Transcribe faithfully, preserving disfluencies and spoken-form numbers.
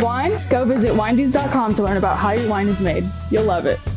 wine? Go visit winedos dot com to learn about how your wine is made. You'll love it.